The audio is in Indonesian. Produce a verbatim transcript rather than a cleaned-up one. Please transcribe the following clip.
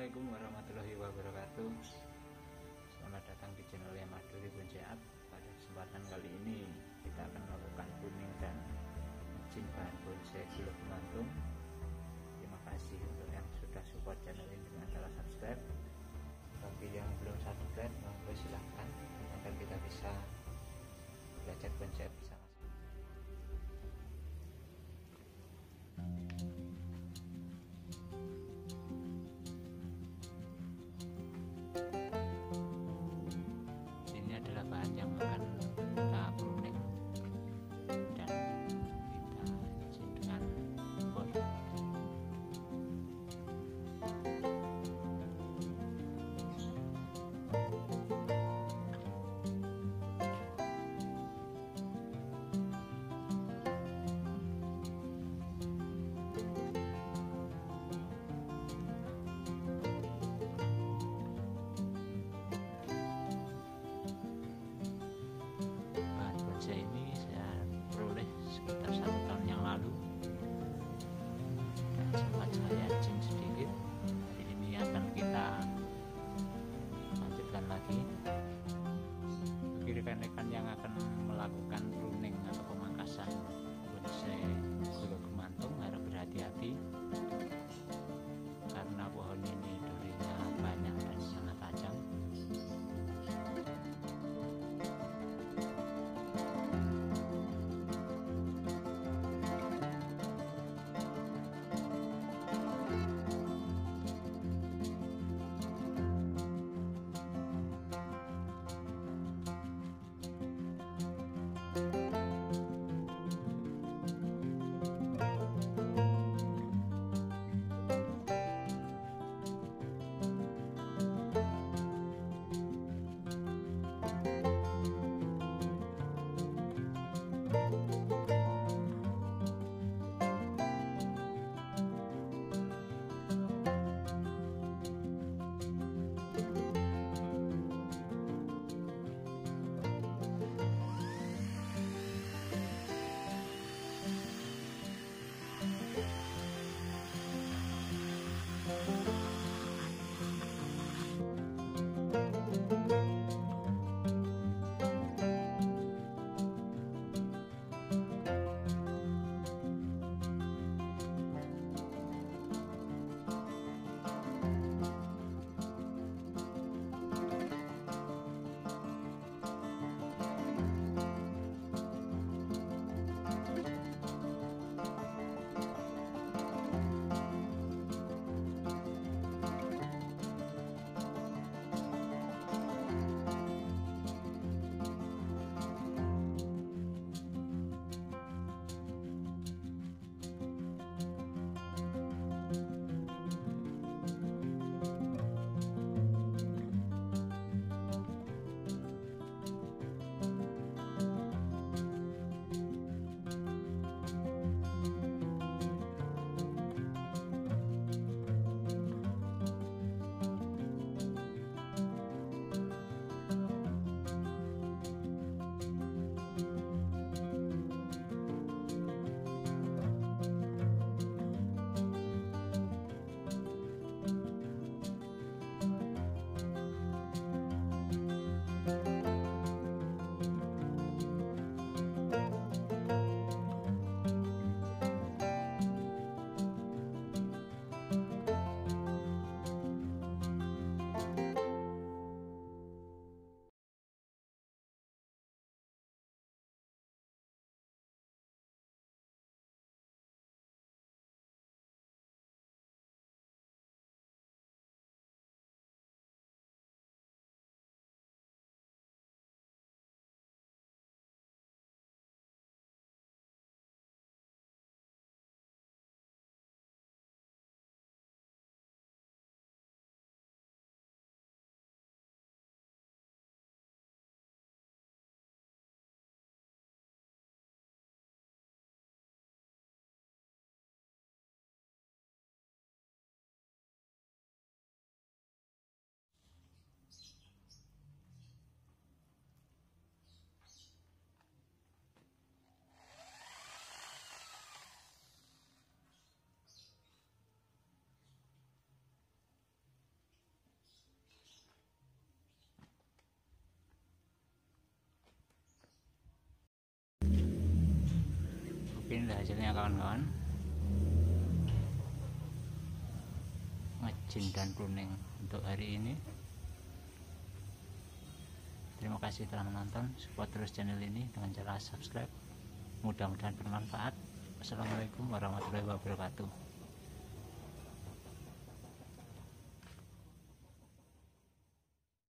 Assalamualaikum warahmatullahi wabarakatuh. Selamat datang di channel Yamado Ribun Sehat. Pada kesempatan kali ini kita akan melakukan pruning dan mesin bahan bonsai gulung gantung. Terima kasih untuk yang sudah support channel ini dengan cara subscribe. Bagi yang belum subscribe, monggo silahkan agar kita bisa belajar bonsai bersama. Ini adalah bahan yang akan kita pruning dan kita isi dengan bor. ini hasilnya kawan-kawan, ngejin dan kuning untuk hari ini. Terima kasih telah menonton, support terus channel ini dengan cara subscribe, mudah-mudahan bermanfaat. Assalamualaikum warahmatullahi wabarakatuh.